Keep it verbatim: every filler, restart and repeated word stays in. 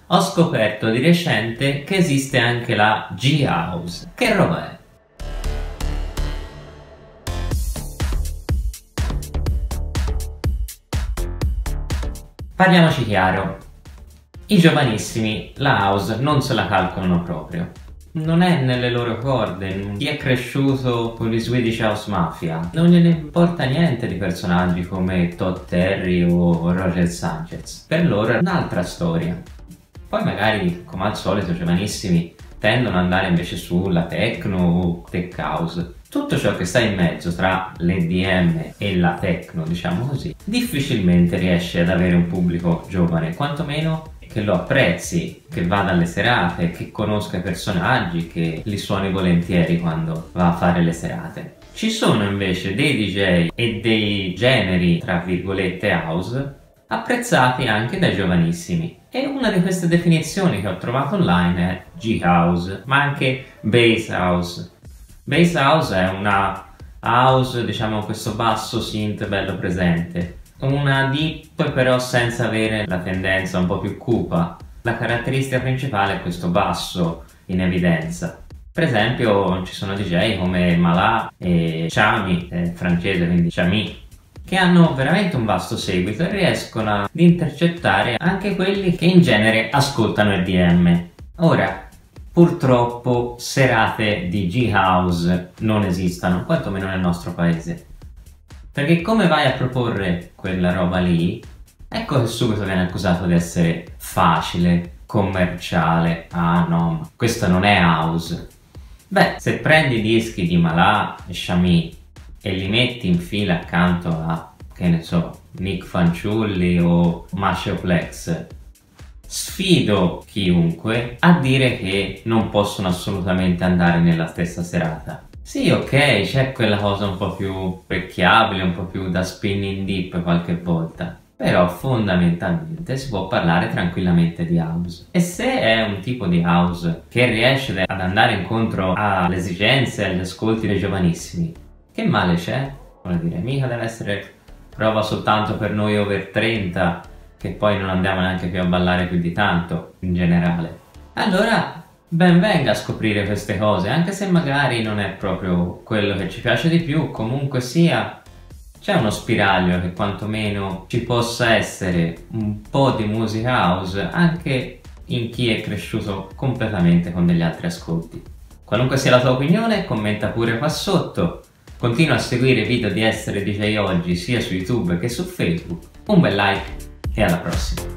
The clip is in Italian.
ho scoperto di recente che esiste anche la G-House. Che roba è? Parliamoci chiaro, i giovanissimi la house non se la calcolano proprio. Non è nelle loro corde. Chi è cresciuto con gli Swedish House Mafia non gliene importa niente di personaggi come Todd Terry o Roger Sanchez. Per loro è un'altra storia. Poi magari, come al solito, i giovanissimi tendono ad andare invece sulla techno o tech house. Tutto ciò che sta in mezzo tra l'E D M e la techno, diciamo così, difficilmente riesce ad avere un pubblico giovane, quantomeno che lo apprezzi, che vada alle serate, che conosca i personaggi, che li suoni volentieri quando va a fare le serate. Ci sono invece dei D J e dei generi, tra virgolette, house, apprezzati anche dai giovanissimi. E una di queste definizioni che ho trovato online è G-House, ma anche Bass House. Bass House è una house, diciamo, questo basso synth bello presente. Una deep però senza avere la tendenza un po' più cupa. La caratteristica principale è questo basso in evidenza. Per esempio ci sono D J come Malà e Chami, è francese quindi Chami, che hanno veramente un vasto seguito e riescono ad intercettare anche quelli che in genere ascoltano E D M. Ora, purtroppo serate di G-House non esistono, quantomeno nel nostro paese. Perché come vai a proporre quella roba lì, ecco che subito viene accusato di essere facile, commerciale. Ah no, ma questo non è house. Beh, se prendi i dischi di Malà e Chami e li metti in fila accanto a, che ne so, Nick Fanciulli o Maceo Plex, sfido chiunque a dire che non possono assolutamente andare nella stessa serata. Sì, ok, c'è quella cosa un po' più orecchiabile, un po' più da spinning deep qualche volta, però fondamentalmente si può parlare tranquillamente di house. E se è un tipo di house che riesce ad andare incontro alle esigenze e agli ascolti dei giovanissimi, che male c'è? Vuol dire, mica deve essere roba soltanto per noi over trenta, che poi non andiamo neanche più a ballare più di tanto, in generale. Allora, ben venga a scoprire queste cose, anche se magari non è proprio quello che ci piace di più, comunque sia, c'è uno spiraglio che quantomeno ci possa essere un po' di musica house anche in chi è cresciuto completamente con degli altri ascolti. Qualunque sia la tua opinione, commenta pure qua sotto. Continua a seguire i video di Essere D J Oggi sia su YouTube che su Facebook. Un bel like e alla prossima!